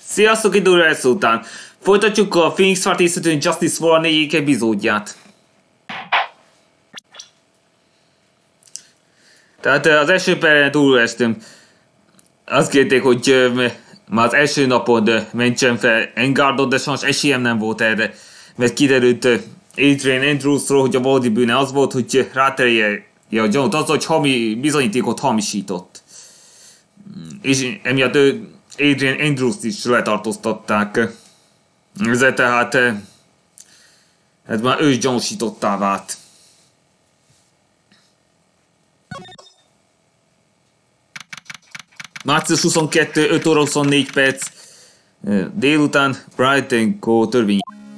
Sziasztok, időre lesz után. Folytatjuk a Phoenix Wright készítő Justice War 4. epizódját. Tehát az első perren túlestünk. Azt kérték, hogy már az első napon mentsem fel Engardot, de sajnos esélyem nem volt erre. Mert kiderült Adrian Andrewsról, hogy a valódi bűne az volt, hogy ráterelje a John-t az, hogy bizonyítékot hamisított. És emiatt Adrian Andrews-t is letartóztatták. Ezzel tehát ez már ő is gyanúsítottá vált. Március 22, 5 óra 24 perc délután Brighton Co. törvény.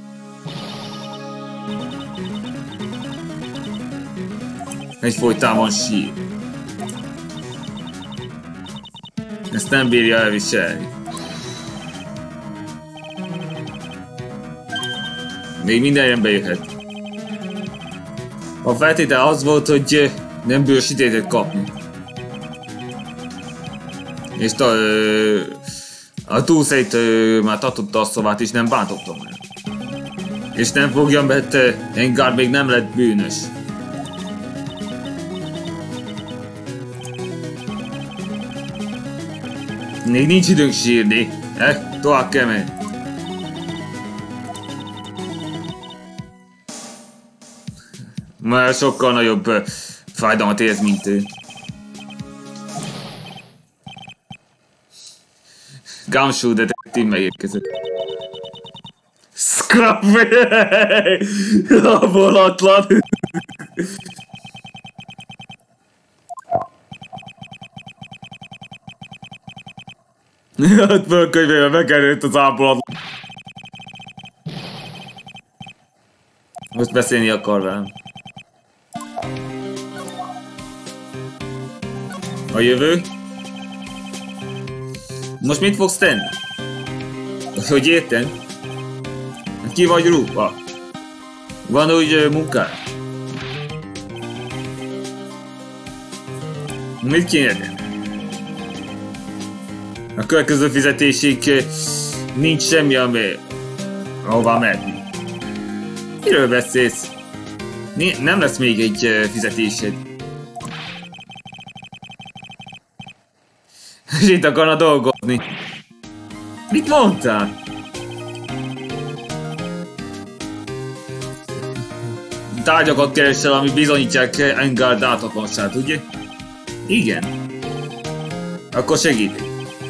Egyfolytában sír. Ezt nem bírja elviselni. Még minden rendbe jöhet. A feltétel az volt, hogy nem bírja ítéletet kapni. És a túlszeit már tartotta a szavát, és nem bántottam meg. És nem fogja, mert Engard még nem lett bűnös. Még nincs időnk sírni. Tovább kell menni. Már sokkal nagyobb fájdalmat érez, mint ő. Gumshoe detektív megérkezett. Scruffy! A volatlan! Hát fölkönyvében megkerült az ápolatlan. Most beszélni akar velem. A jövő? Most mit fogsz tenni? Hogy érted? Ki vagy rúgva? Van úgy munkád? Mit kéne tenni? A következő fizetésig nincs semmi, ahová menni. Miről beszélsz? Nem lesz még egy fizetésed. És itt akarna dolgozni. Mit mondtál? Tárgyakat keresel, ami bizonyítják Engard ártatlanságát, ugye? Igen. Akkor segítek.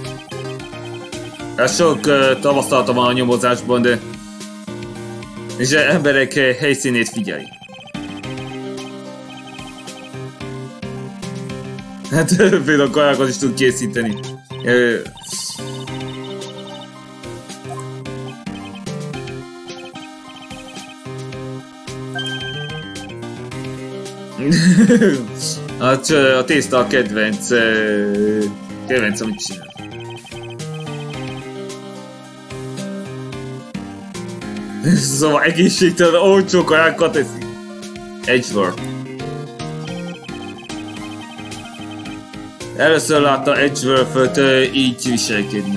Sok tapasztalatom van a nyomozásban, de... és emberek helyszínét figyeli. Hát például kajákat is tud készíteni. Hát a tészta a kedvenc, amit csinál. Szóval egészségtelen, olcsó kajákat eszik. Edgeworth. Először látta Edgeworth-öt így viselkedni.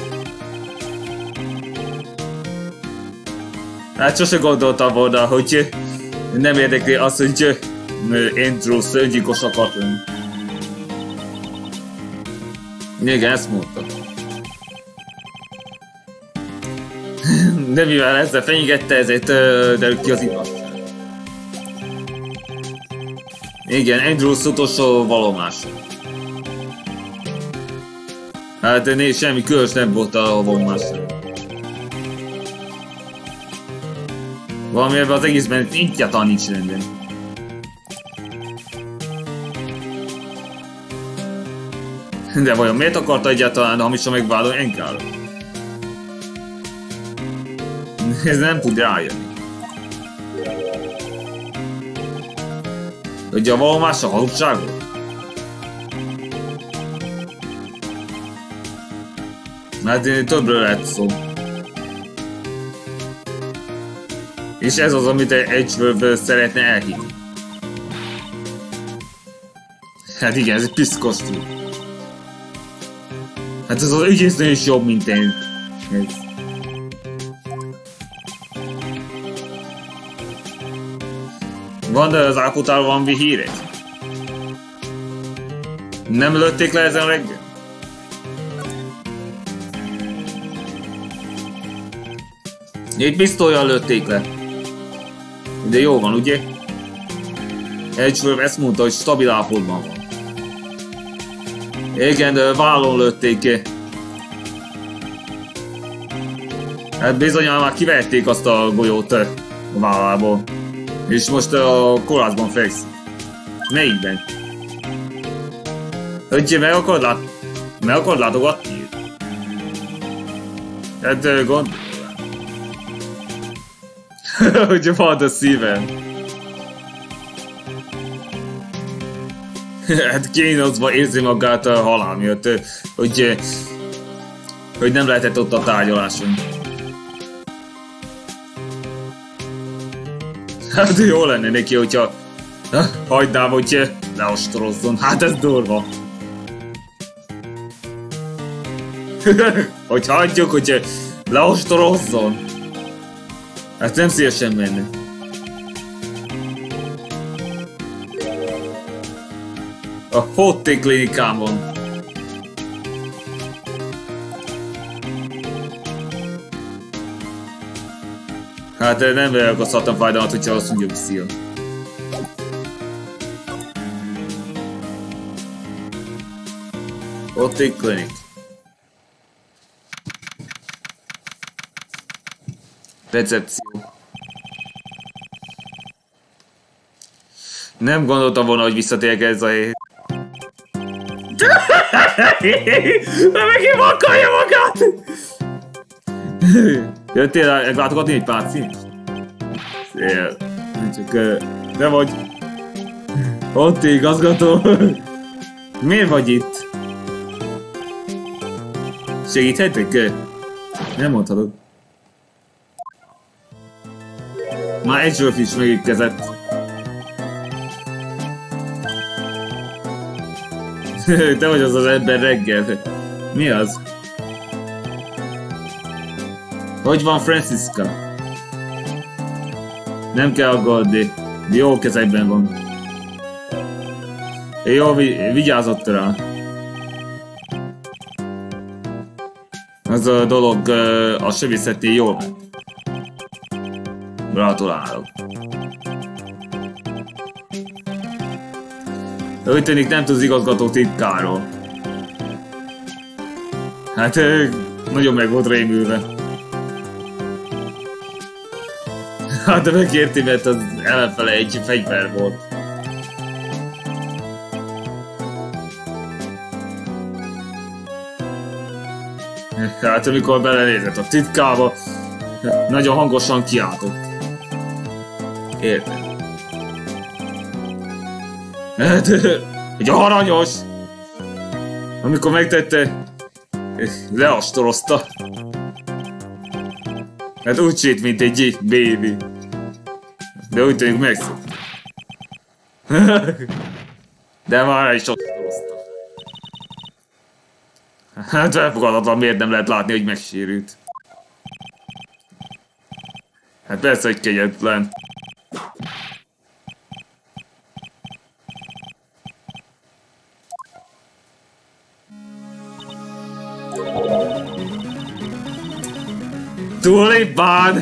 Hát sose gondoltam volna, hogy nem érdekli az, hogy Andrews öngyilkos akart lenni. Igen, ezt mondta. De mivel ezzel fenyegette, ezért derült ki az igazság. Igen, Andrews utolsó vallomása. Hát semmi különös nem volt a vallomásra. Valami ebben az egészben egyáltalán nincs rendben. De vajon miért akarta egyáltalán hamisan megvádolni Engardot? Ez nem tud rájönni. Hogy a vallomás a hazugságot? Mert többről lehet szó. És ez az, amit Edgeworth szeretne elhinni. Hát igen, ez egy piszkos. Hát ez az ügyésznő is jobb, mint én. Van, de az Ákutál van hírek? Nem lőtték le ezen reggel? Egy pisztollyal lőtték le. De jó van, ugye? Edgeworth ezt mondta, hogy stabil állapotban van. Igen, de vállon lőtték. Hát bizonyan már kivették azt a golyót a vállából. És most a kórházban fekszik. Melyikben? Hogy meg akarod látogatni? Hát gond... Hogy van a szívem. Hát kínoszva érzi magát a halál miatt, hogy nem lehetett ott a tárgyaláson. Hát jó lenne neki, hogyha hagynám, hogy leostorozzon. Hát ez durva. Hogy hagyjuk, hogy leostorozzon. Hát nem szívesen menne. A Hotte klinikámon. Hát nem okozhattam fájdalmat, hogyha azt mondjuk szia. Hotte klinik. Recepció. Nem gondoltam volna, hogy visszatérek ez a hely. Megint vakarja magát! Jöttél látogatni egy páciens? Szél. Csak de vagy... Ott igazgató. Miért vagy itt? Segíthetek? Nem mondhatod. Már Edgeworth is megérkezett. Te vagy az az ember reggel. Mi az? Hogy van Franziska? Nem kell aggódni. Jó kezekben van. Jó, vigyázott rá. Az a dolog a sebészeti jól ment. Gratulálok. Úgy tűnik nem tudsz igazgató titkáról. Hát nagyon meg volt rémülve. Hát de megérti, mert az ellenfele egy fegyver volt. Hát amikor belenézett a titkába, nagyon hangosan kiáltott. Érted? Hát, egy aranyos! Amikor megtette, leastorozta. Hát úgy sét, mint egy baby. De úgy tűnik megszokta. De már is astorozta. Hát elfogadhatatlan, miért nem lehet látni, hogy megsérült. Hát persze, hogy kegyetlen. Tulipán!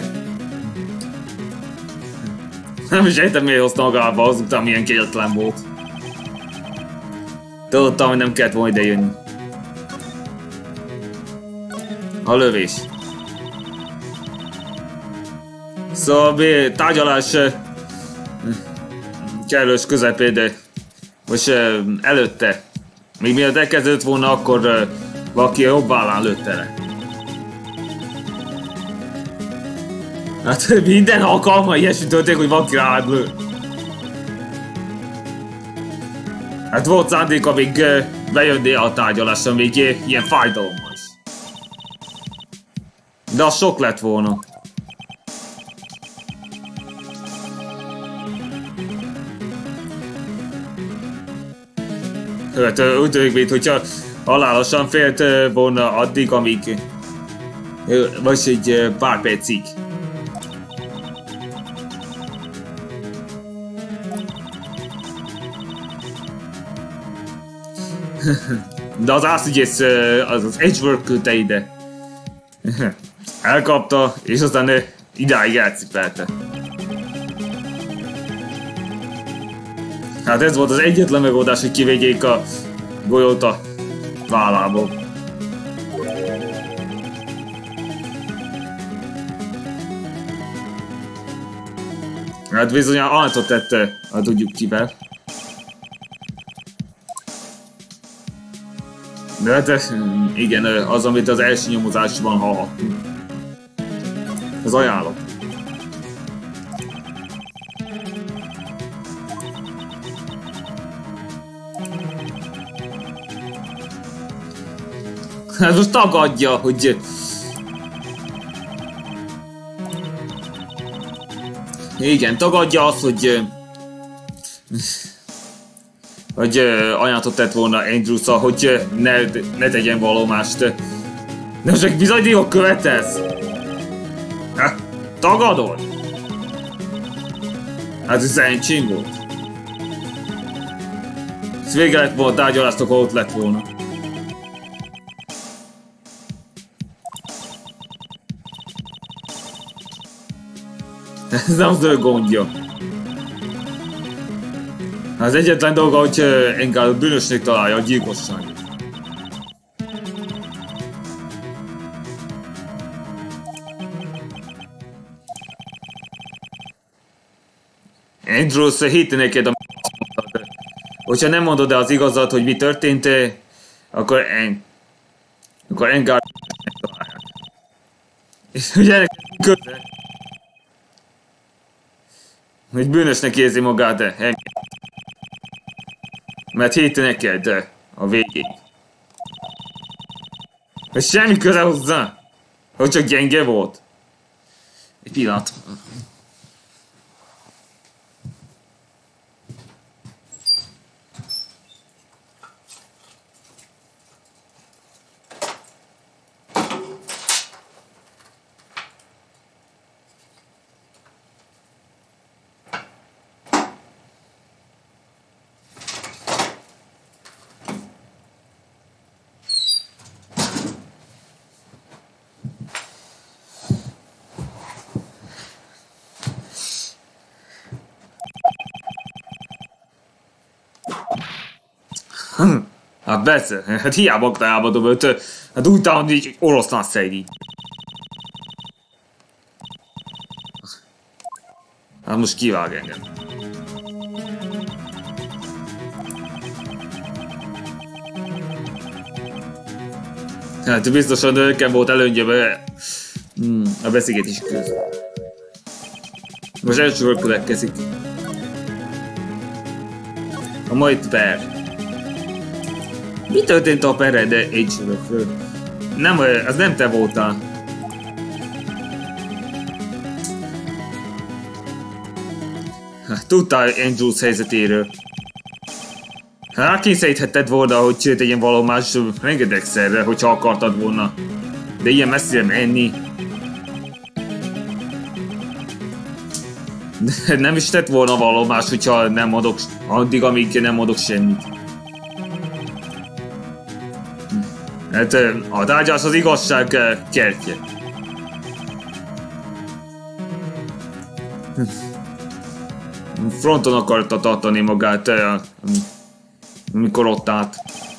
Nem is értem, miért hozta magába, azután milyen kegyetlen volt. Tudottam, hogy nem kellett volna ide jönni. A lövés. Szóval tárgyalás kellős közepén, de most előtte, még mielőtt elkezdődött volna, akkor valaki a jobb vállán lőtte le. Hát minden alkalma ilyesmi történik, hogy valaki rád lő. Hát volt szándéka még bejönni a tárgyalásra, még ilyen fájdalommal is. De az sok lett volna. Hát úgy tűnik, mintha halálosan félt volna addig, amíg Vagy egy pár percig. De az átügyész az Edgeworth küldte ide. Elkapta, és aztán idáig elcipelte. Hát ez volt az egyetlen megoldás, hogy kivegyék a golyót a vállából. Hát bizony altot tette, ha tudjuk kivel. De hát igen, az, amit az első nyomozásban hallhattunk. Az ajánlott. Hát most tagadja, hogy... Igen, tagadja azt, hogy ajánlatot tett volna Andrews-a, hogy ne tegyen vallomást. De most csak bizonyítékot követelsz? Hát, tagadod? Hát ez szerencsém volt. Ez vége lett volna a tárgyalásnak, ha ott lett volna. Ez nem az ő gondja. Az egyetlen dolga, hogy inkább bűnösnek találja a gyilkosságot. Andrews hitte neked, amit mondtad. Hogyha nem mondod el az igazat, hogy mi történt, akkor Engard találják. És ugye neked köze, hogy bűnösnek érzi magát, mert hitte neked a végéig. És semmi köze hozzá, hogy csak gyenge volt. Egy pillanat. Hát persze, hát hiába aktájában őt, hát úgy támad, hogy orosz nagyszerű így. Hát most kivág engem. Hát biztosan nekem volt előnybe a beszélgetés közben. Most elsőről következik. A mai per. Mi történt a perre, de Edgeworth? Nem, az nem te voltál. Tudtál Andrews helyzetéről. Rákényszeríthetted volna, hogy tegyen vallomást rengetegszerre, hogyha akartad volna. De ilyen messzire menni. De nem is tett volna vallomást, hogyha nem adok, addig, amíg nem adok semmit. Hát a tárgyalás az igazság kertje. Fronton akarta tartani magát, amikor ott állt.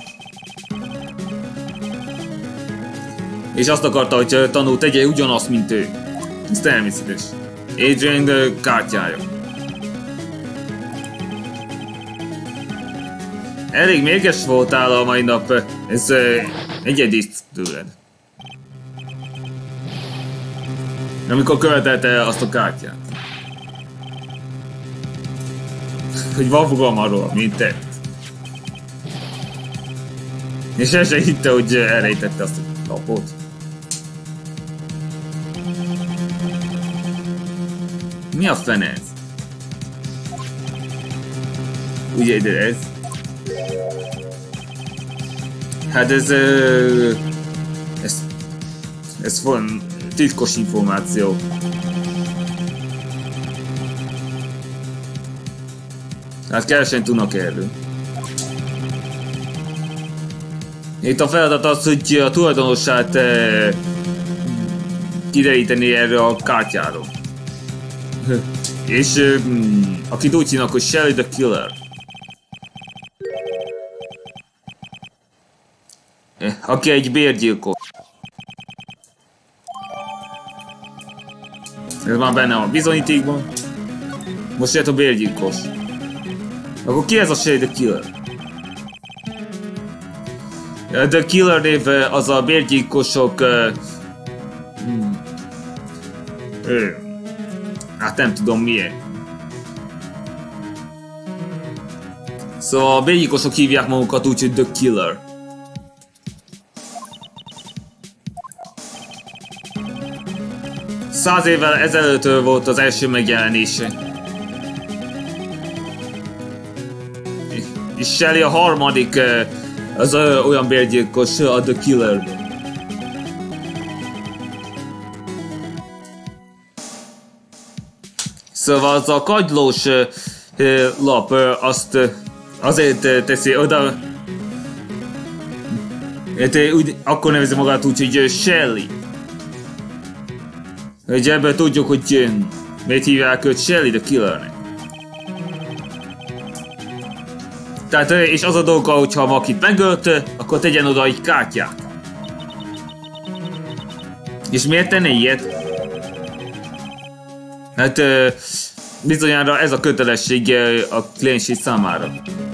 És azt akarta, hogy tanú tegye ugyanazt, mint ő. Ez természetes. Adrian kártyája. Elég mérges voltál a mai nap, ez egyedi tőled. Amikor követelte azt a kártyát. Hogy van fogalma arról, mint tett. És el sem hitte, hogy elrejtette azt a lapot. Mi a fene ez? Ugye, de ez? Hát ez Ez van titkos információ. Hát kevesen tudnak erről. Itt a feladat az, hogy a tulajdonosát kideríteni erre a kártyáról. És akit úgy hívnak, hogy Shelly the Killer. Aki egy bérgyilkos. Ez már benne a bizonyítékban. Most jött a bérgyilkos. Akkor ki ez a Shelly the Killer? The Killer név az a bérgyilkosok... hát nem tudom miért. Szóval a bérgyilkosok hívják magukat úgy, hogy The Killer. Száz évvel ezelőtt volt az első megjelenése. És Shelly a harmadik az olyan bérgyilkos, a The Killer. Szóval az a kagylós lap azt azért teszi oda, úgy, akkor nevezi magát úgy, hogy Shelly. Hogy ebből tudjuk, hogy miért hívják őt Shelly the Killernek. Tehát, és az a dolga, hogyha valakit megölt, akkor tegyen oda egy kártyát. És miért tenne ilyet? Hát bizonyára ez a kötelesség a kliensi számára.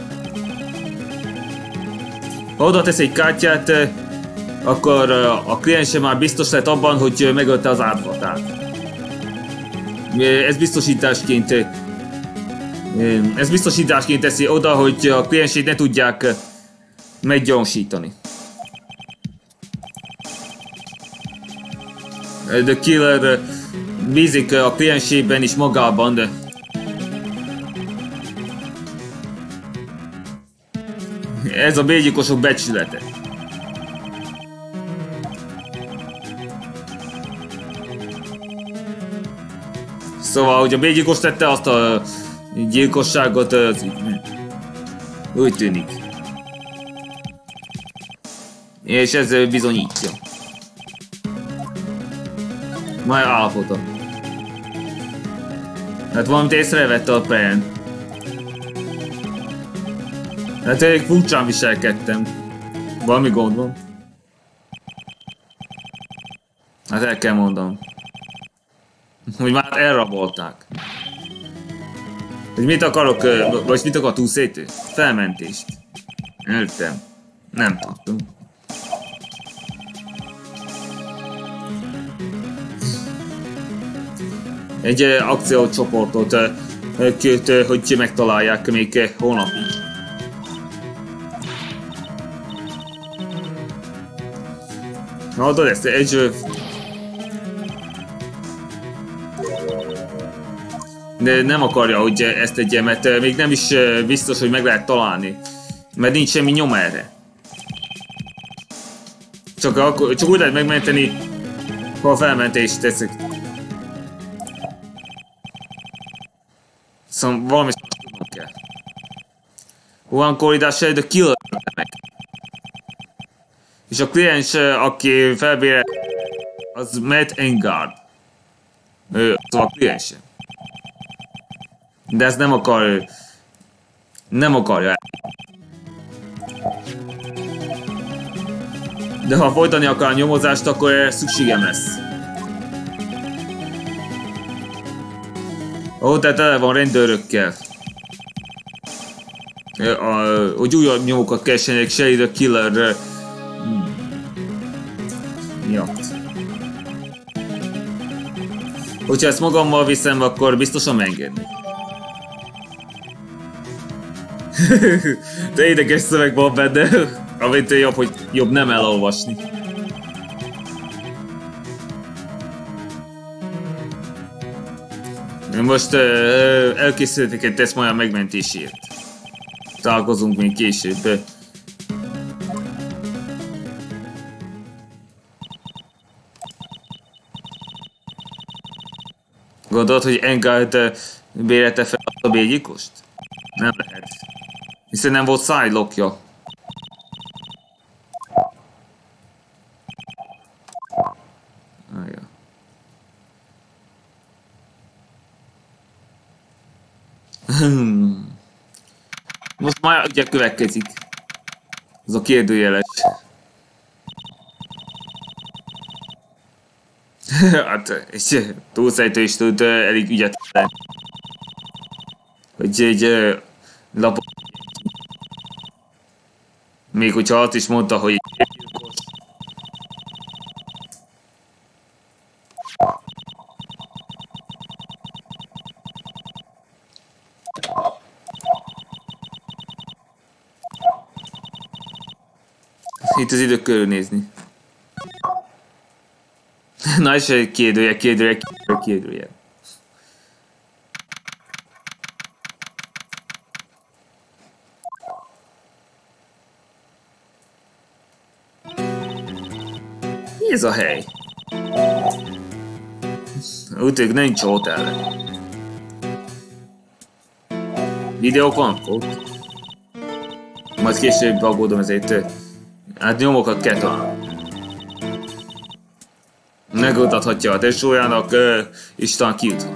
Ha oda tesz egy kártyát, akkor a kliense már biztos lett abban, hogy megölte az áldozatát. Ez biztosításként teszi oda, hogy a kliensét ne tudják meggyanúsítani. The Killer bízik a kliensében is magában, de ez a bérgyilkosok becsülete. Szóval, hogy a bérgyilkos tette azt a gyilkosságot, úgy tűnik. És ez bizonyítja. Majd állapota. Hát valamit észrevette a Pen. Hát elég furcsán viselkedtem. Valami gond van. Hát el kell mondanom. Hogy már elrabolták. Hogy mit akarok, vagy mit akar túlszétő? Felmentést. Értem. Nem tudtam. Egy akciócsoportot kért, hogy megtalálják még holnapig. Hallod ezt? De nem akarja, hogy ezt tegye, mert még nem is biztos, hogy meg lehet találni. Mert nincs semmi nyoma erre. Csak úgy lehet megmenteni, ha a felmentést teszek. Szóval valami tudnom kell. One korridás the Killer meg. És a kliens, aki felbére, az Matt Engard. Szóval a kliense. De ezt nem akar... Nem akarja. De ha folytani akar a nyomozást, akkor szükségem lesz. Ó, tehát tele van rendőrökkel. Hogy újabb nyomokat keressenek Shelly the Killer miatt. Hogyha ezt magammal viszem, akkor biztosan megengedni. De érdekes szöveg van benne, amit jobb, hogy jobb nem elolvasni. Most elkészítettek egy teszt majd a megmentésért. Találkozunk még később. Gondolod, hogy Engard bérelte fel a bégyikost? Nem lehet. Hiszen nem volt sidelockja. Ja. Most már ugye következik. Az a kérdőjeles. Hát, és túlszájtó is tud elég ügyetlen. Hogy egy lapot... Még hogyha azt is mondta, hogy itt az idő körülnézni. Na és egy kérdője. Mi ez a hely? Úgy tűnik nincs hotel. Videók vannak ott. Majd később aggódom ezért. Hát nyomokat kell találni. Megoldhatja a tesójának, és talán kijuthat.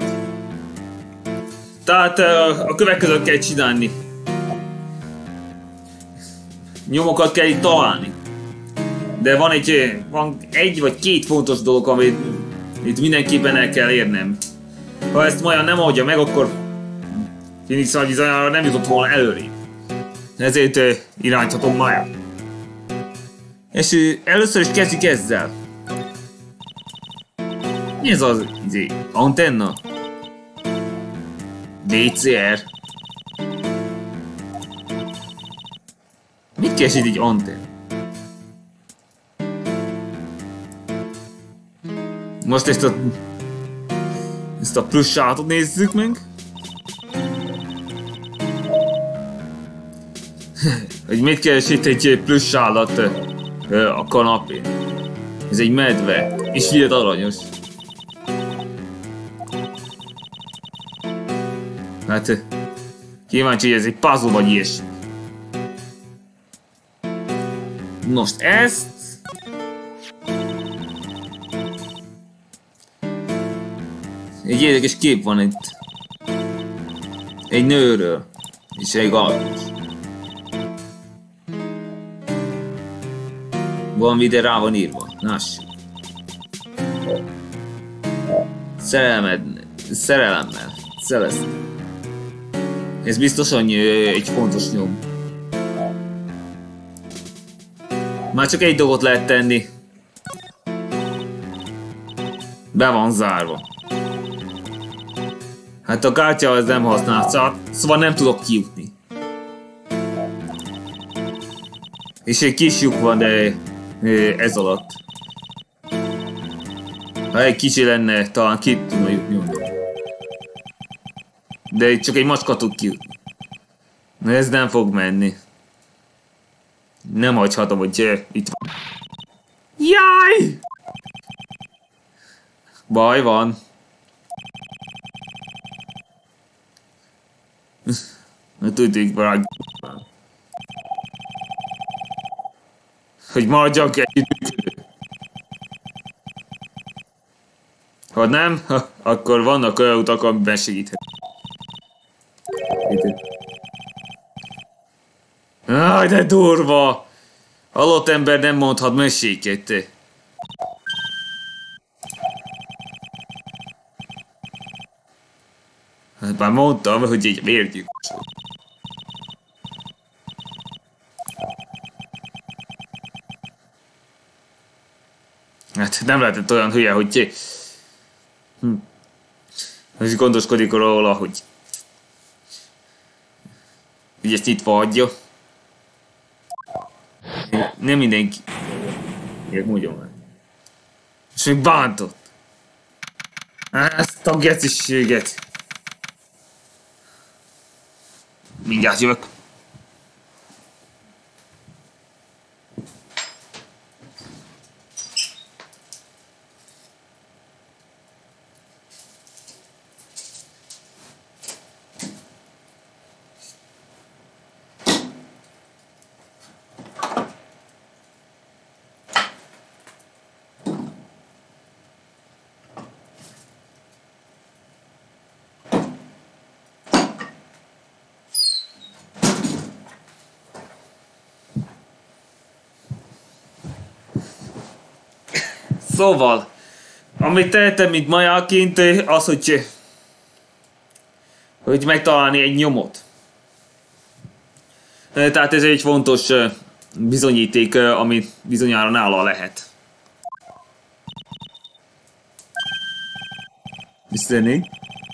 Tehát a következőt kell csinálni. Nyomokat kell itt találni. De van egy vagy két fontos dolog, amit itt mindenképpen el kell érnem. Ha ezt Maja nem oldja meg, akkor Phoenix bizonyára nem jutott volna előrébb. Ezért irányíthatom Maja. És először is kezdjük ezzel. Mi ez az antenna? DCR. Mit keresít egy antenna? Most ezt a plusz sátot nézzük meg. Hogy mit keresít egy plusz sálat a kanapén? Ez egy medve, és figyeld aranyos. Hát kíváncsi, hogy ez egy puzzle vagy ilyesmi. Most ezt... Egy érdekes kép van itt. Egy nőről. És egy alkos. Van ide rá van írva. Lássuk. Szerelemmel. Celeste. Ez biztosan egy fontos nyom. Már csak egy dolgot lehet tenni. Be van zárva. Hát a kártya az nem használt, szóval nem tudok kijutni. És egy kis lyuk van, de ez alatt. Ha egy kicsi lenne, talán ki tudna jutni. De itt csak egy macska tud kijutni. Ez nem fog menni. Nem hagyhatom, hogy itt van. Jaj! Baj van. Tudjuk barát. Hogy maradjak együttműködő. Ha nem, akkor vannak olyan utak, amiben segíthet. Áj, de durva! Halott ember nem mondhat meséket. Hát már mondtam, hogy egy vérgyilkos. Hát nem lehetett olyan hülye, hogy és gondoskodik róla, hogy ezt nyitva hagyja. Nem mindenki. Miért mondjam meg. És még bántott. Ezt a geciséget. Mindjárt jövök. Szóval, amit tehetem, mint majáként, az, hogy megtalálni egy nyomot. Tehát ez egy fontos bizonyíték, ami bizonyára nála lehet. Mr. Nick?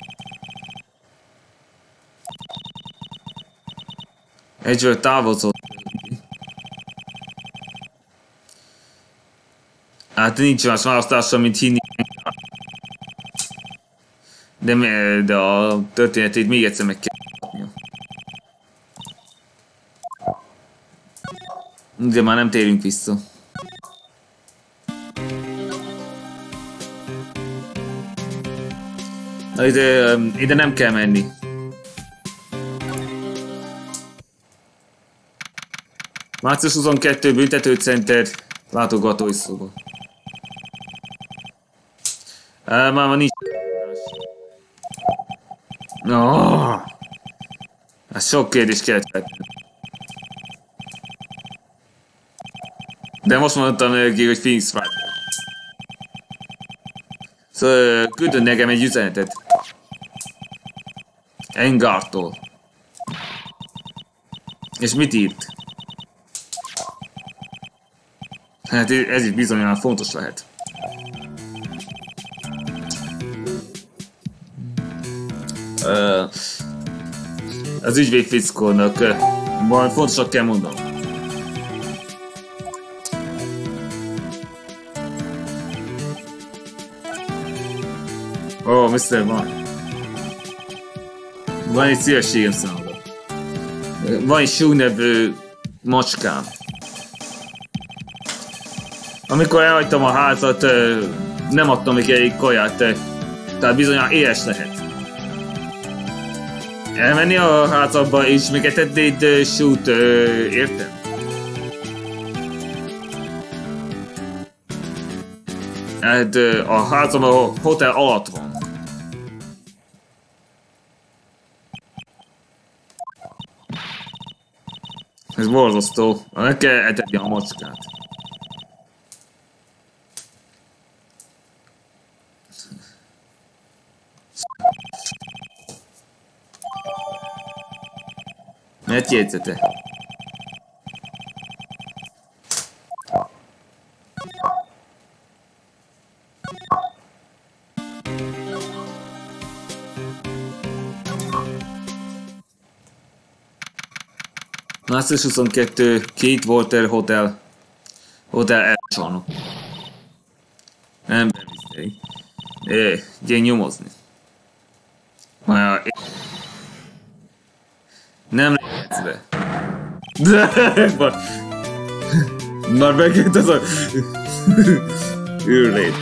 Egyről távozott. Hát nincs más választása, mint hinni. De a történetét még egyszer meg kell látnia. De már nem térünk vissza. Ide nem kell menni. Március 22 büntetőcenter látogatói szoba. Már van nincs. Hát sok kérdést kellett feltenni. De most mondtam neki, hogy Phoenix Wright. Szóval küldön nekem egy üzenetet. Engártól. És mit írt? Hát ez is bizonyosan fontos lehet. Az ügyvéd fickónak valami fontosak kell mondanom. Mr. Van. Van egy szívességem számomra. Van egy Sue nevű macskám. Amikor elhagytam a házat, nem adtam neki elég kaját, tehát bizonyan éhes lehet. Elmenni a házadba és még etetnéd Sue-t, érted? Hát a házam a hotel alatt van. Ez borzasztó. Meg kell etetni a macskát. Mert jegyzete. Március 22, Kate Walter Hotel elcsarnok. Nem beviszték. Gyeng nyomozni. Nem lehetsz be. Már megint az a... űrlét.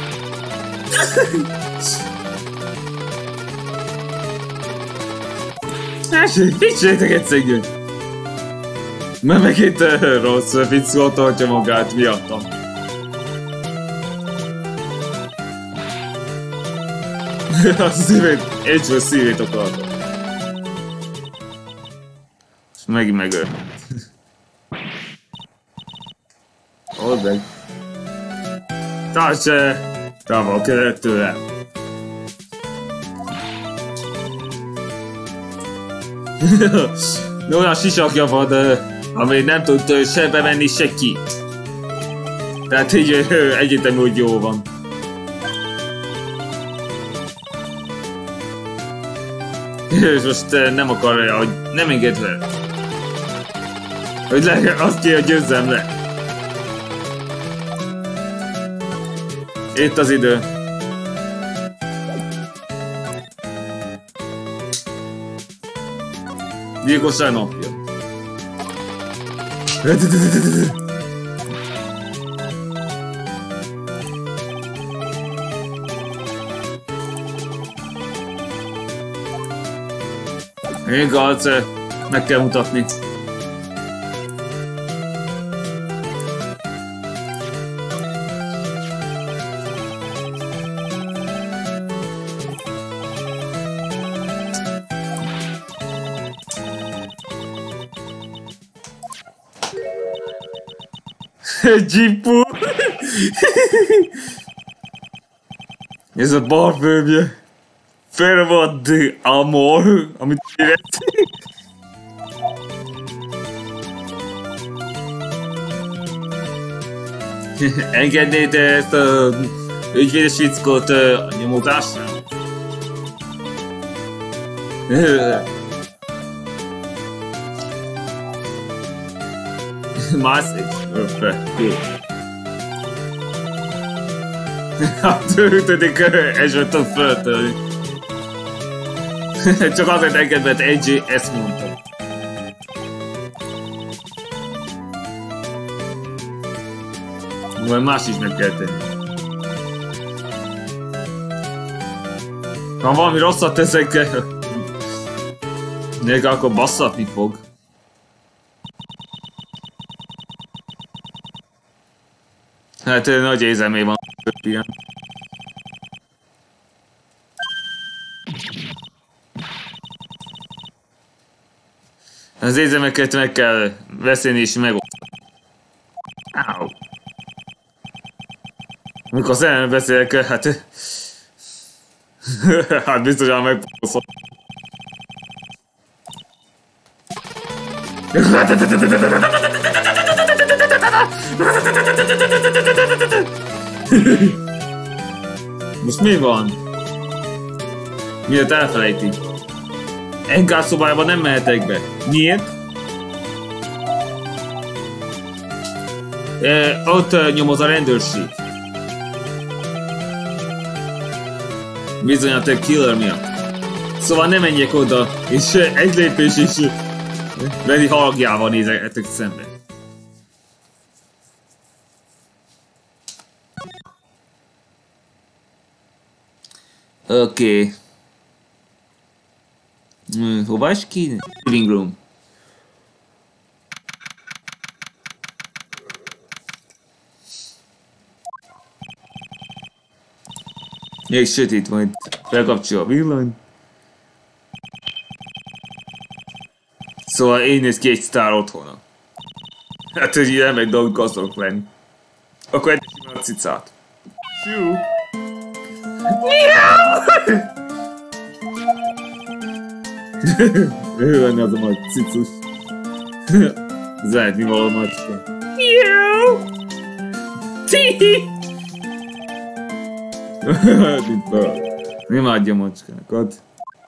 Figyeljetek egyszer! Mert megint rossz fickó tartja magát miattam. A szívét, egyszer szívét akartam. És megint megöl. Old meg. Tarts távol kellett tőlem. Olyan sisakja van, amit nem tud se bevenni, se ki. Tehát így egyetem úgy jó van. És most nem akarja, hogy nem enged le. Hogy azt kér, hogy győzzem le. Itt az idő. Gyilkosság napja. Igaz, meg kell mutatni. Jeepu! Ez a parfümje. Fervad Amor, amit érett. Engednéd ezt a ügyvédes fickót a nyomozásra? Mászik? Hát ötödik esetben föltölni. Csak azért enged, mert AJ ezt mondta. Majd más is meg kell tenni. Ha valami rosszat teszek, akkor basszatni fog. Hát nagy érzemé van. Igen. Az érzemeket meg kell beszélni és megosztani. Áú. Amikor szemben beszélek, hát... hát biztosan megpószol. Most mi van? Miért elfelejti? Engár szobájában nem mehetek be. Miért? Ott nyomoz a rendőrség. Bizony a te killer miatt. Szóval nem menjek oda, és egy lépés is Lenny halagjával nézegetek szembe. Oké. Hova is ki? Living room. Még sötét, majd felkapcsol a villany. Szóval én néz ki egy sztár otthona. Hát, hogy ilyen meg dolgok gazdagok lenni. Akkor egy a cicát. Siu! Ő lenne az a nagy cicus. Zárni való macska. Jó! Nem adja macskákat.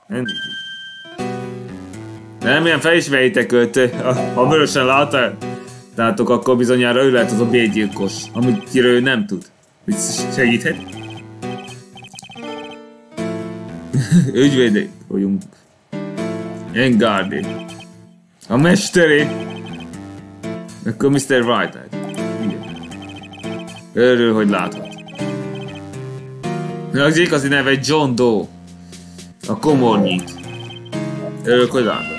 Nem, ilyen felismeritek őt. Ha vörösen láttátok, akkor bizonyára ő lehet az a bérgyilkos, amit ő nem tud. Segíthet? Ügyvédek vagyunk. Engardi. A mesteré. Akkor Mr. Whitehead. Örül, hogy láthat. Az igazi neve John Doe. A komornyit. Örülök, hogy láthat.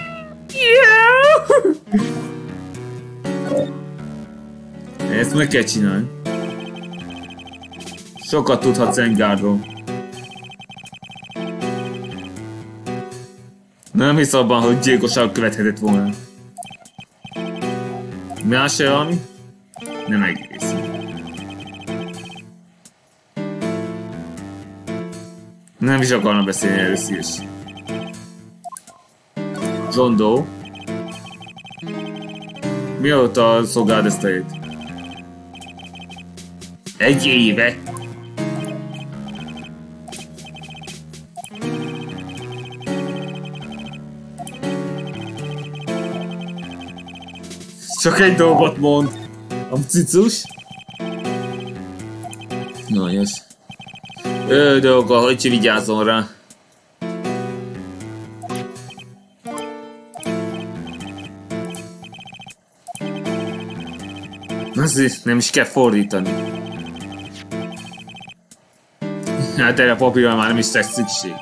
Ezt meg kell csinálni. Sokat tudhatsz Engardról. Nem hisz abban, hogy gyilkosság követhetett volna. Más se valami? Nem egész. Nem is akarna beszélni először is. John Doe. Mióta szolgáld ezt a helyet? Egy éve. Csak egy dolgot mond. A cicus? Nagyon. Dolga, hogy vigyázzon rá. Azért nem is kell fordítani. Hát erre a papírra már nem is lesz szükség.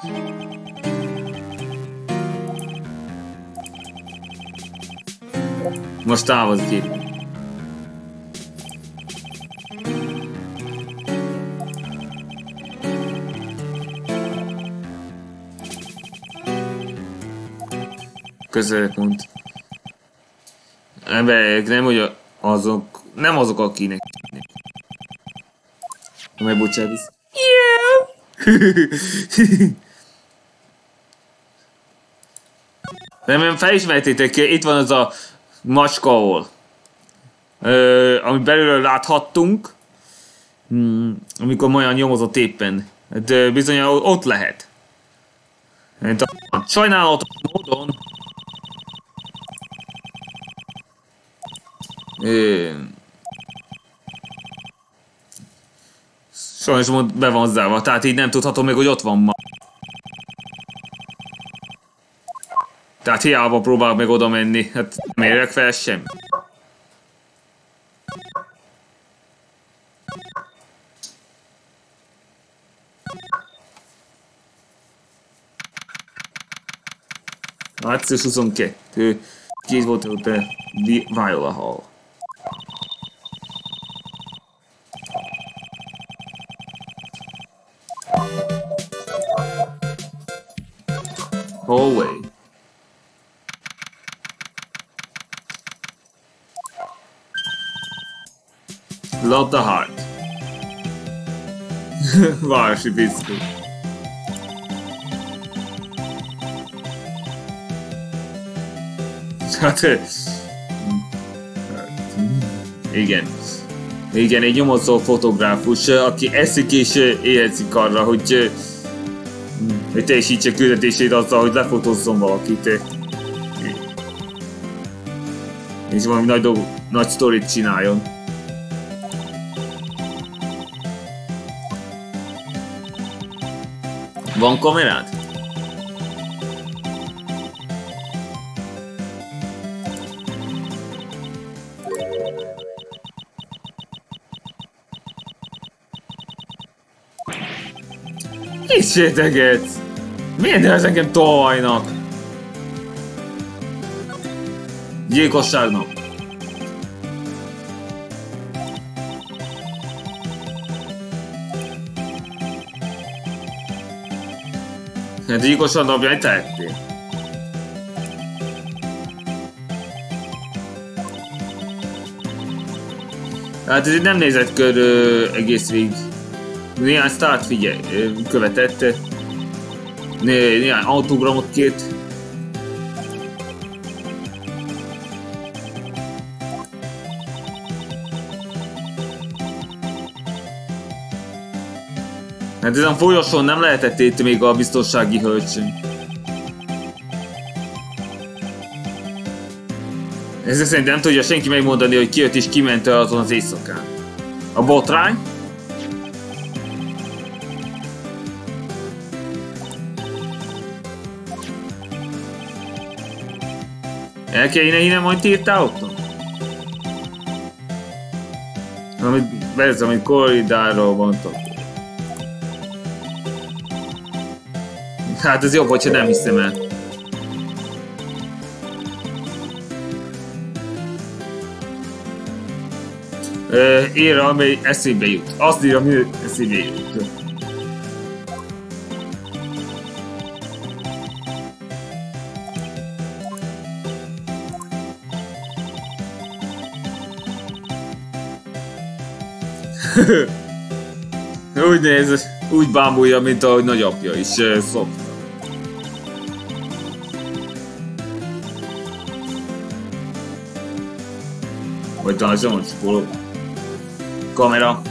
Most távozz ki. Közelpont. Emberek nem, hogy azok, nem azok, akinek. Megbocsátsz. Yeah. Nem felismertétek, itt van az a macska, ahol amit belülről láthattunk, amikor olyan nyomozott éppen. Hát bizony ott lehet. Sajnálatos módon sajnos be van zárva, tehát így nem tudhatom még, hogy ott van ma. Tehát hiába próbálok meg oda menni, hát nem érek fel semmi. Március 22. Két volt ott a Viola Hall. Hallway. Love the heart. Városi piszkó. Hát... Igen. Igen, egy nyomozó fotográfus, aki eszik és éhezik arra, hogy teljesítse küldetését azzal, hogy lefotózzon valakit. És valami nagy sztorit csináljon. Van kamerád? Mit sétegetsz? Miért nehez engem tolvajnak? Gyilkosságnak. Hát gyilkosan dobja, hogy tettél. Hát ez itt nem nézett kör egész végig. Néhány sztárt követett. Néhány autogramot kért. Hát ezen folyosón nem lehetett itt még a biztonsági hölgy. Ezek szerint nem tudja senki megmondani, hogy ki jött és kiment azon az éjszakán. A botrány? El kéne innen majd írtál otthon? Amit korridárról mondtak. Hát ez jobb, hogyha nem hiszem el. Írja, ami eszébe jut. Azt írja, ami eszébe jut. Úgy néz, úgy bámulja, mint ahogy nagyapja is szokta. Vagy talán ez nem spóló. Kamera.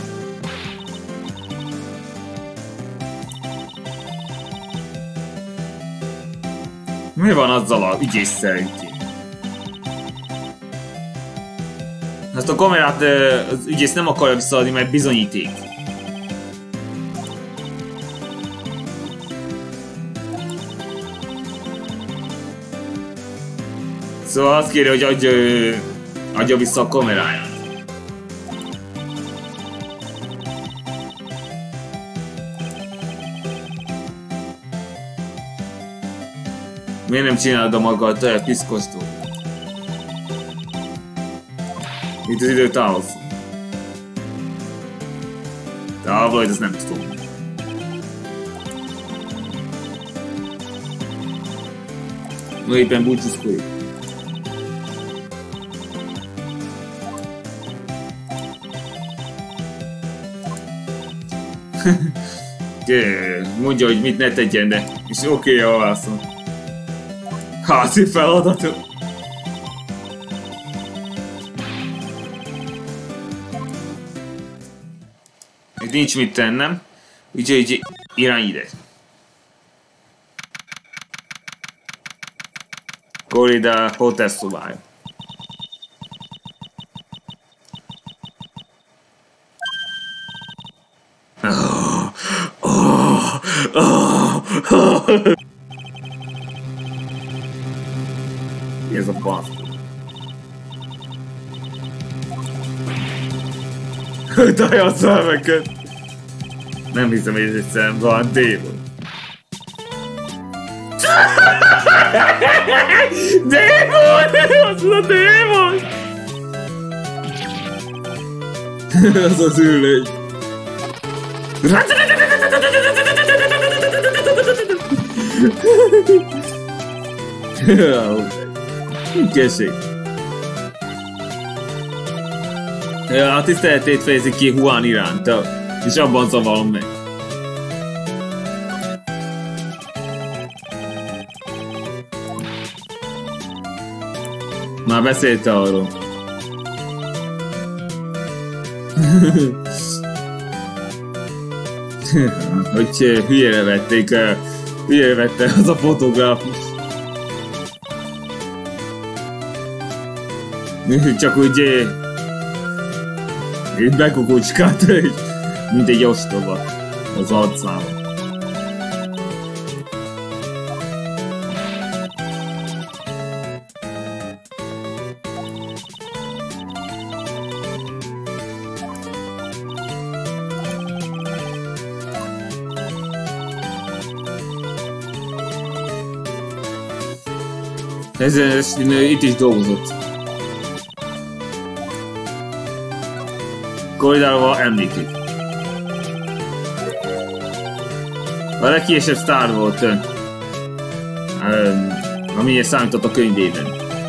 Mi van azzal a ügyésszel itt? Ezt a kamerát az ügyész nem akarja visszaadni, mert bizonyíték. Szóval azt kéri, hogy adja vissza a kameráját. Miért nem csinálod a maga a te piszkos dolgot? Itt az idő távol. Távol, ezt nem tudom. No éppen búcsúzkodik. Mondja, hogy mit ne tegyen, de és oké, a válaszom. Házi feladatok. Itt nincs mit tennem, úgyhogy irány ide. Corrida hotel szobája. Ez a fasz. Dajan szemeket. Nem hiszem, hogy ez egy szem, van démon. Démon! Az a démon! Az az ülőgy. Készség. A tiszteletét fejezik ki Juan iránta, és abban zavalom meg. Már beszélte arról. Hogy hülyére vette az a fotográfus. Csak úgy itt bekukucskált, mint egy ostoba az arcába. Ez itt is dolgozott. Koridával említik. A legkésőbb sztár volt, amilyen számított a könyvében.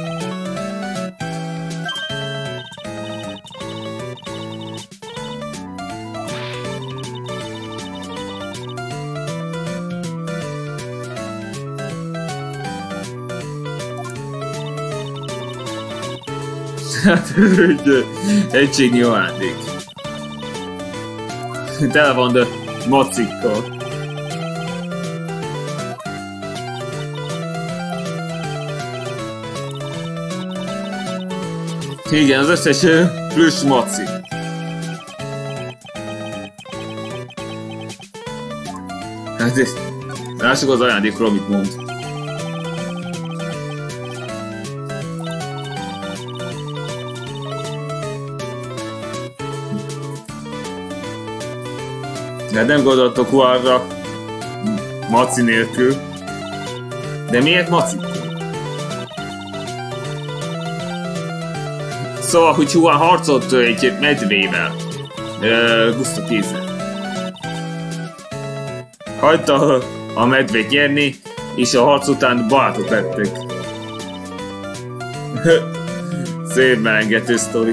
Hát, egységnyi ajándék. Tele van de macikkal. Igen, az összes plusz maci. Hát ezt lássuk az ajándékról, amit mond. De nem gondoltok arra maci nélkül. De miért maci? Szóval, hogy Juan harcolt egy medvével. Guszta kézzel. Hagyta a medvét nyerni, és a harc után barátok lettek. Szép melengető sztori.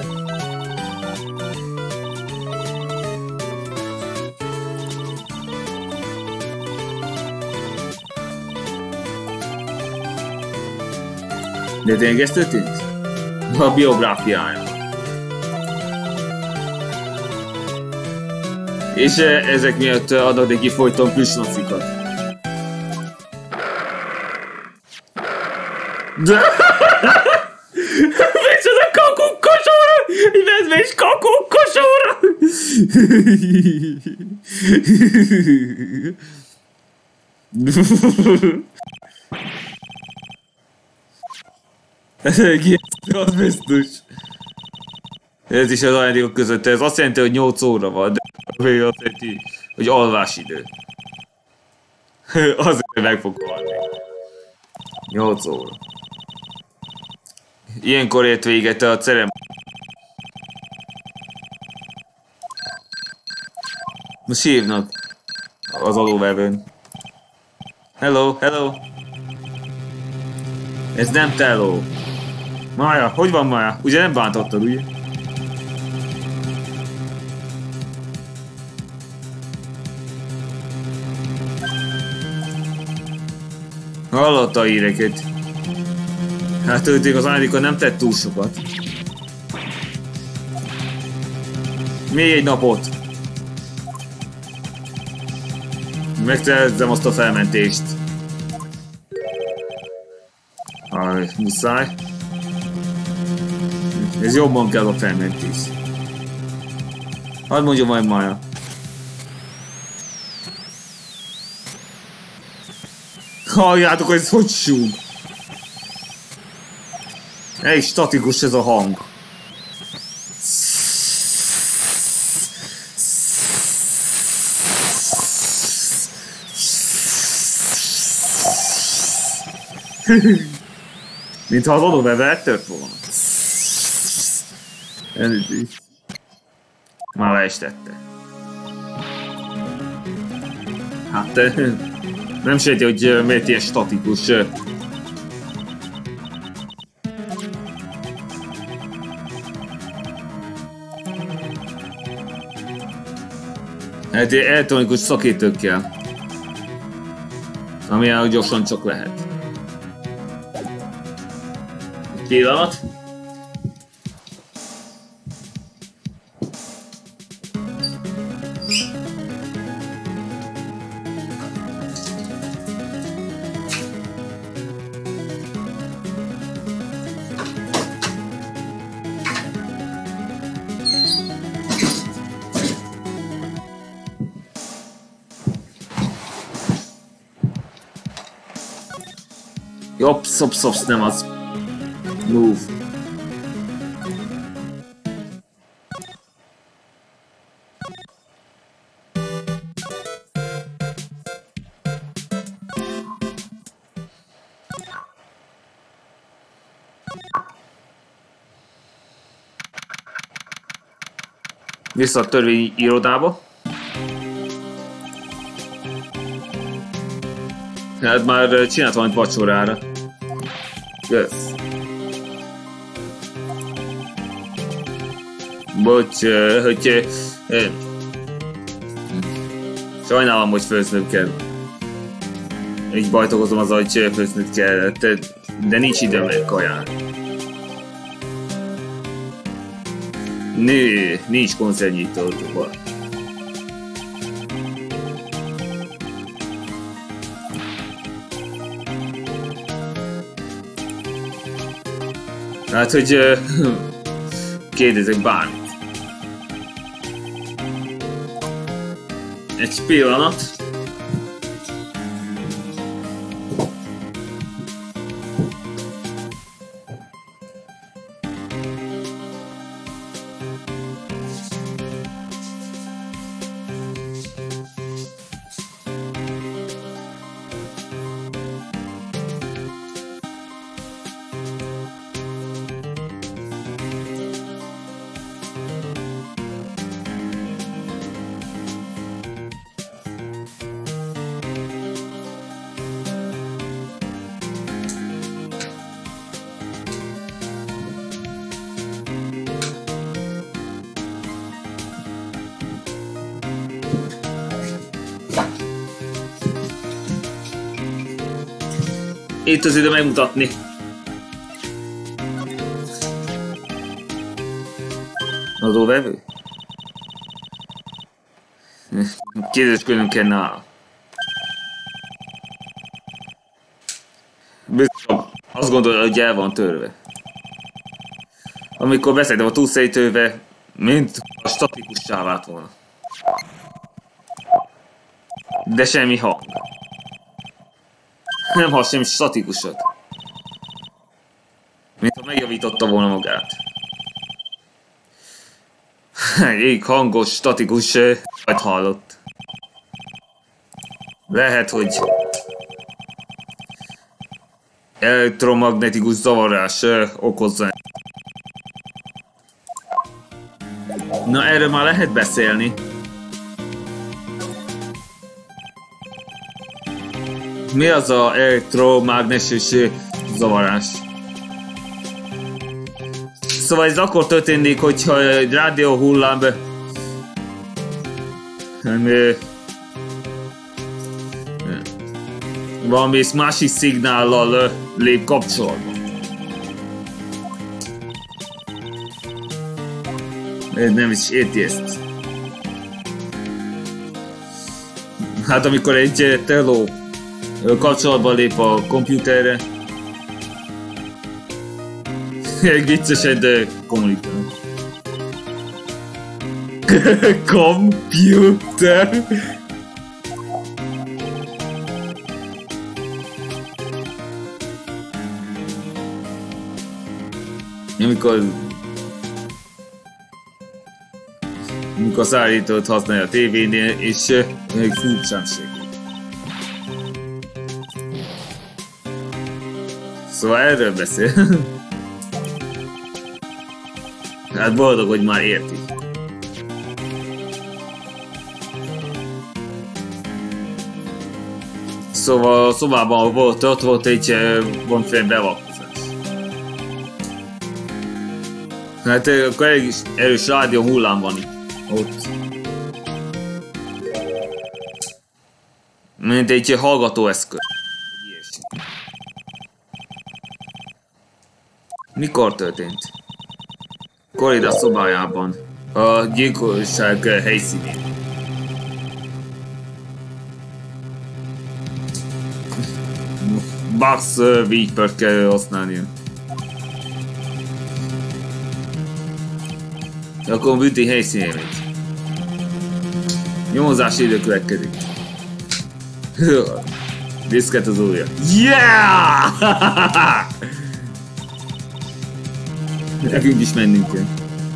De tényleg ez történt? A biográfiája. És ezek miatt adok neki folyton plusz macikat. Micsoda kakukkosóra! Vezve is kakukkosóra! Az biztos. Ez is az ajándékok között, ez azt jelenti, hogy 8 óra van, de azt jelenti, hogy alvásidő. Azért meg fog halni. 8 óra. Ilyenkor ért véget a ceremónia. Most hívnak az alóvevőn. Hello, hello. Ez nem teló. Maja, hogy van Maja? Ugye nem bántottad, ugye? Hallotta a híreket. Hát őték az Árika nem tett túl sokat. Még egy napot. Megszerzem azt a felmentést. Muszáj. Ez jobban kell a felmentés. Hadd mondja majd Maja. Halljátok, hogy ez hogy súg. Elég statikus ez a hang. Mintha az adóveve eltört volna. Már le is tette. Hát nem sejti, hogy miért ilyen statikus. Hát elektronikus szakítőkkel. Amilyen gyorsan csak lehet. Pillanat. Jobb, szopsz, nem az. Move. Vissza a törvény irodába. Hát már csinált valamit vacsorára. Kösz. Bocs, hogy... sajnálom, hogy főznöm kell. Így bajt okozom azzal, hogy főznöm kell, de nincs időm egy kaján. Nincs konzervnyitó. Hát, hogy kérdezek bármit. Egy pillanat. Itt az idő megmutatni. Adóvevő? Kérdezködnünk kell nála. Biztos, azt gondolod, hogy el van törve. Amikor beszéltem a túlszejtőve, mint a statikussá vált volna. De semmi hang. Nem hall semmi statikusat. Mint ha megjavította volna magát. Ég hangos, statikus majd hallott. Lehet, hogy elektromagnetikus zavarás okozza. Na, erről már lehet beszélni. Mi az az elektromágneses zavarás? Szóval ez akkor történik, hogyha egy rádió hullám valami másik szignállal lép kapcsolatba. Nem is érti ezt. Hát amikor egy teló kapcsolatba lép a kompjúterre, egy viccesen kommunikál. Kompjúter! Amikor szállítót használja a tévénél, és egy furcsánség. Szóval erről beszél. Hát boldog, hogy már érti. Szóval a szobában ott volt egy valamiféle beavatkozás. Hát akkor elég is erős rádió hullám van ott. Mint egy hallgatóeszköz. Mikor történt? Korida szobájában. A gyilkosság helyszínén. Bugs Viper kell használni. Akkor bűti helyszínén megy. Nyomozási idő következik. Diszket az ujja. Yeah! Nekünk is mennünk kell.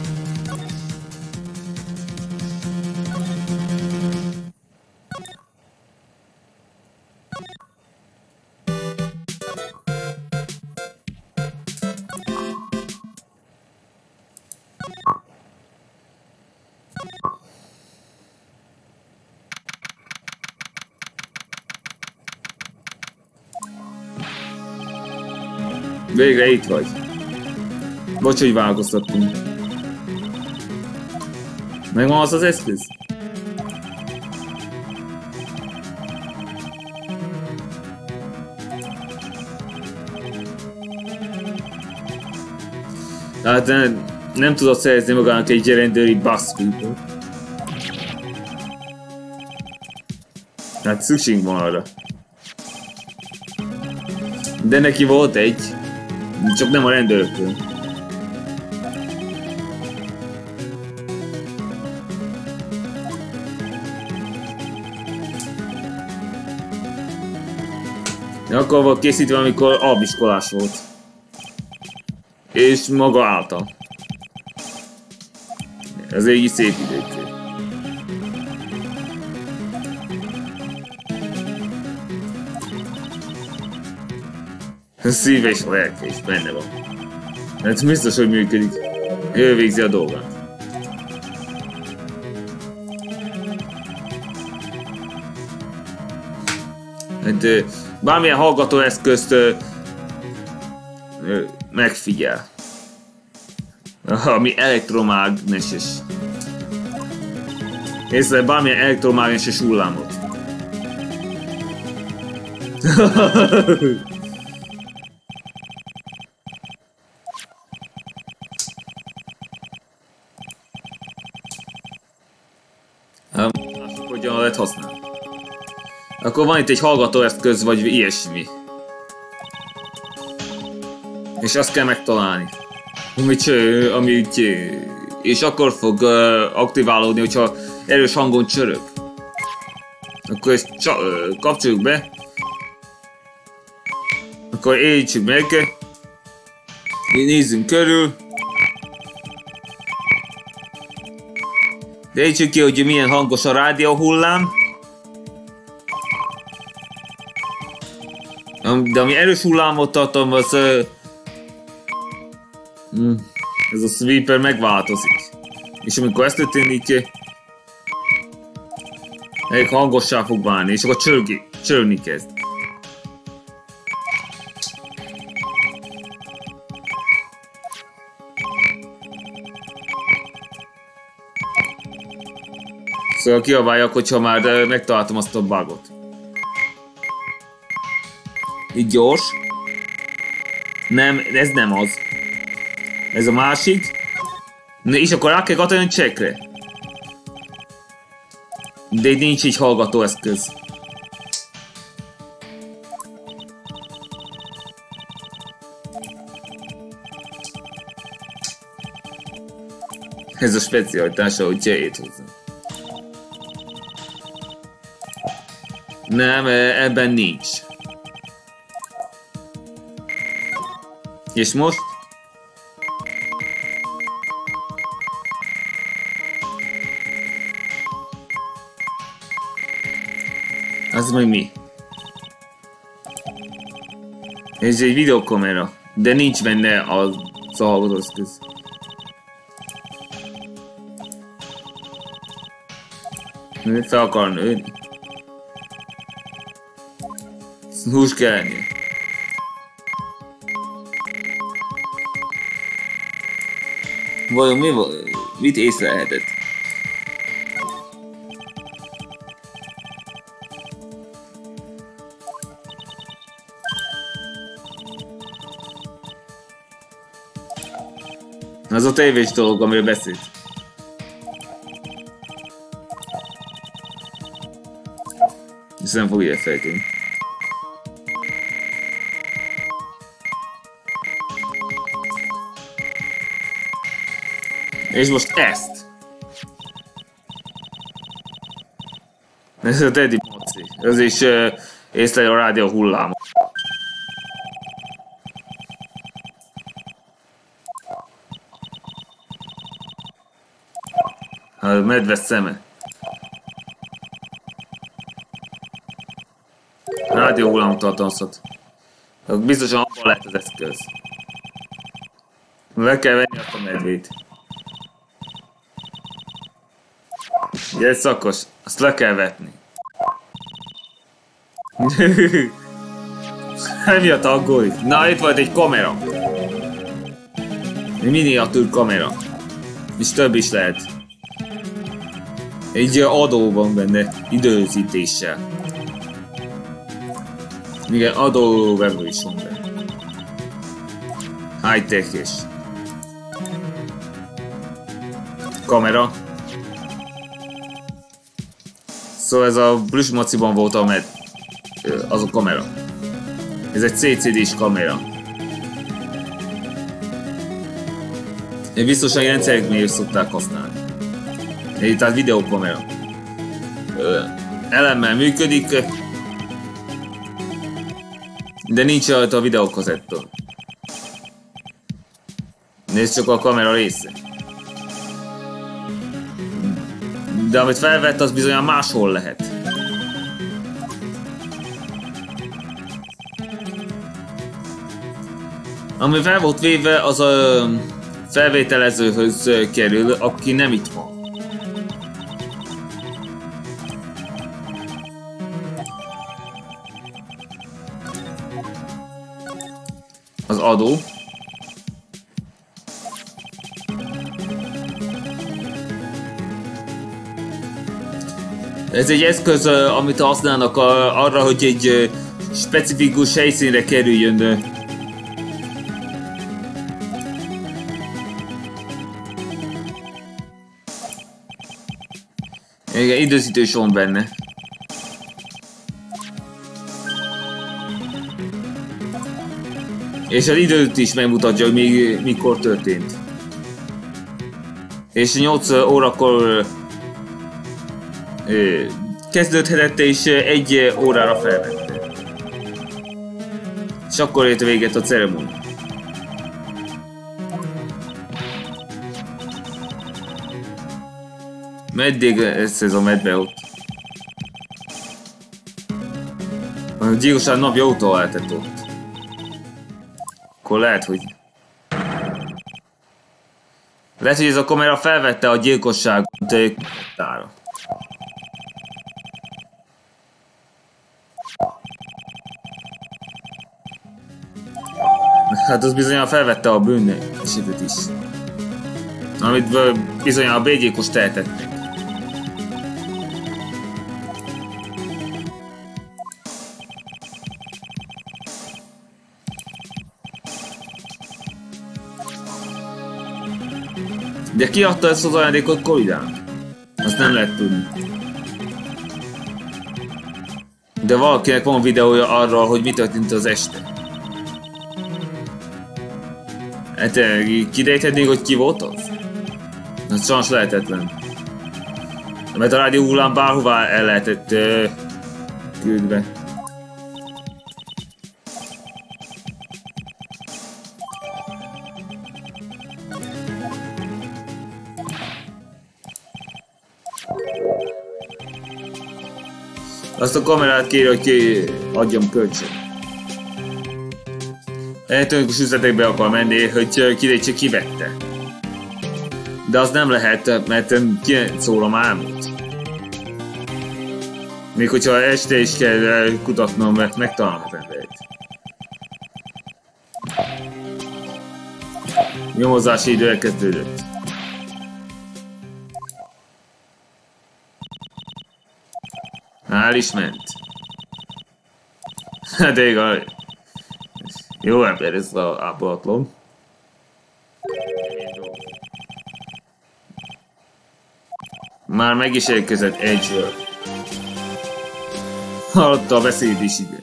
Végre itt vagy. Bocs, hogy változtattunk. Megvan az az eszköz? Tehát nem tudod szerezni magának egy rendőri buzzfeed-ot. Tehát szükség van arra. De neki volt egy. Csak nem a rendőrtől. Akkor volt készítve, amikor albiskolás volt. És maga által. Ez egy szép idők. Szív és lelke is benne van. Hát biztos, hogy működik. Ő végzi a dolgát. Hát bármilyen hallgatóeszközt megfigyel. Ami elektromágneses. Észre bármilyen elektromágneses hullámot. Hogyan lehet használni. Akkor van itt egy hallgatóeszköz, vagy ilyesmi. És azt kell megtalálni. Amit és akkor fog aktiválódni, hogyha erős hangon csörög. Akkor ezt kapcsoljuk be. Akkor érítsük meg. Nézzünk körül. Érítsük ki, hogy milyen hangos a rádió hullám. De ami erős hullámot tartalmaz, ez a sweeper megváltozik. És amikor ezt történik, elég hangossá fog válni, és akkor csörögni kezd. Szóval kiabáljak, hogyha már megtaláltam azt a bugot. Így gyors. Nem, ez nem az. Ez a másik. És akkor rá kell katolni a csekre. De így nincs így hallgatóeszköz. Ez a specialitása, hogy csejét hozzá. Nem, ebben nincs. És most? Az meg mi? Ez egy videokamera, de nincs benne a hallgatóeszköz. Fel akar nőni. Hús kell lenni. Vajon mit észlelhetett? Az a tévés dolog, amiről beszélt. És nem fogja elfelejteni. És most ezt. Ez a Teddy Moci. Ez is észleli a rádió hullámot. A medve szeme. Rádió hullámot tartalmazhat. Biztosan abban lehet az eszköz. Le kell venni azt a medvét. Ugye ez szakos, azt le kell vetni. Emiatt aggódik. Na, itt volt egy kamera. Egy miniatűr kamera. És több is lehet. Egy adó van benne, időzítéssel. Igen, adóvevő is van benne. High-tech-es. Kamera. Szóval ez a Plüss Mociban volt az a kamera. Ez egy CCD-s kamera. Biztosan ilyen rendszereknél is szokták használni. Tehát videókamera. Elemmel működik, de nincs rajta a videókazetta. Nézd csak a kamera része. De amit felvett, az bizonyan máshol lehet. Ami fel volt véve, az a felvételezőhöz kerül, aki nem itt van. Az adó. Ez egy eszköz, amit használnak arra, hogy egy specifikus helyszínre kerüljön. Igen, időzítős van benne. És az időt is megmutatja, hogy még mikor történt. És 8 órakor kezdődhetett, és 1 órára felvette. És akkor ért véget a ceremónia. Meddig ez a medve ott? A gyilkosság napja óta lehetett ott. Akkor lehet, hogy ez a kamera felvette a gyilkosságot kommentára. Hát az bizonyan felvette a bűn esetet is. Amit bizonyan a bégyilkos tehetett. De ki adta ezt az ajándékot Kolidának? Azt nem lehet tudni. De valakinek van videója arról, hogy mi történt az este. Hát kidejthetnék, hogy ki volt az? Ez sajnos lehetetlen. Mert a rádió hullám bárhová el lehetett küldve. Azt a kamerát kér, hogy ki adjam kölcsön. Elektronikus üzletekbe akar menni, hogy kidejtse, ki vette. De az nem lehet, mert 9 óra már elmúlt. Még hogyha este is kell kutatnom, mert megtalálom az embert. Nyomozási idő elkezdődött. El is ment. De igaz. Jó ember ez a ápolatlan. Már meg is érkezett Edge-ről. Hallotta a beszéd is ide.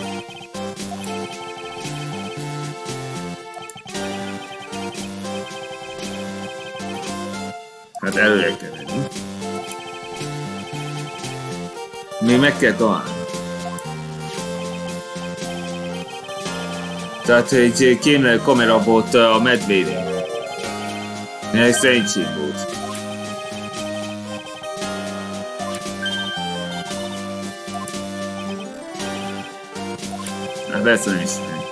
Hát előre kell menni. Még meg kell találni. Tehát egy kémlelő kamera volt a medvére. Ez szerencsém volt. Hát persze nem ismerem.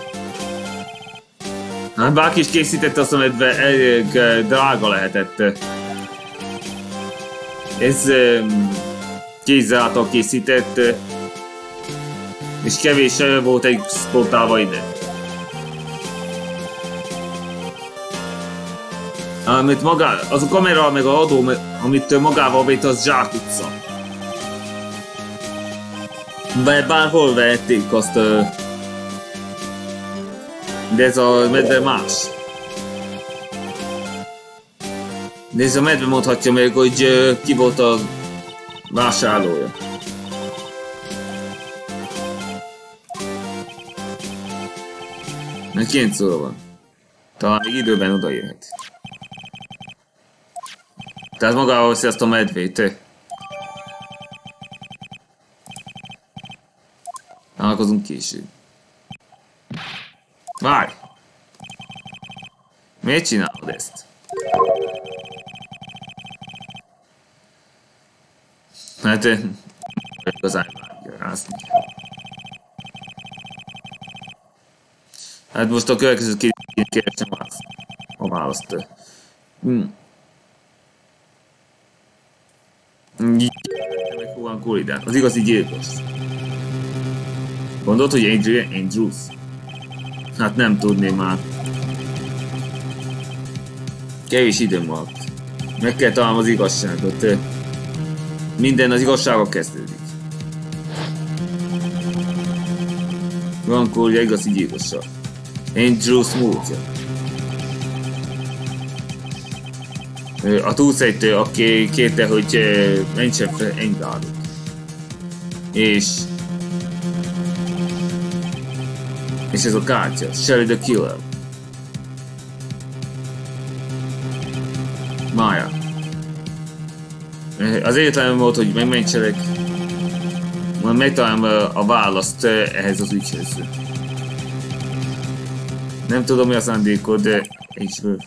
Hát bárki is készítette azt a medve, elég drága lehetett. Ez kézzel által készített, és kevés volt exportálva ide. Amit maga, az a kamera meg a adó, amit magával vett, az zsákutca. Bárhol vehették azt, de ez a medve más. De ez a medve mondhatja meg, hogy ki volt a vásárlója. Mert 9 óra van. Talán még időben odaérhet. Tehát magával veszi azt a medvét. Találkozunk később. Várj! Miért csinálod ezt? Hát igazán vágyarázni. Hát most a következő kérdésem a választ. Meg Juan Kolidan, az igazi gyilkos. Gondolod, hogy Adrian Andrews? Hát nem tudném már. Kevés időm van. Meg kell találnom az igazságot. Minden az igazsággal kezdődik. Juan Kolidan igazi gyilkosa. Andrews múltja. A túlszejtő, aki kérte, hogy mentsen fel Engardot. És ez a kártya, Shelly the Killer. Maya. Az egyetlen volt, hogy megmentselek. Majd megtalálom a választ ehhez az ügyhöz. Nem tudom, mi a szándékod, de egyszer.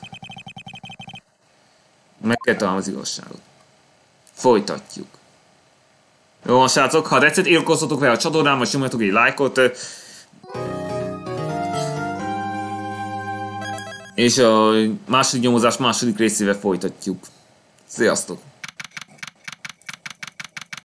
Meg kell találnom az igazságot. Folytatjuk. Jó van, srácok, ha tetszett, iratkozzatok fel a csatornámra, és nyomjatok egy lájkot. És a második nyomozás második részével folytatjuk. Sziasztok!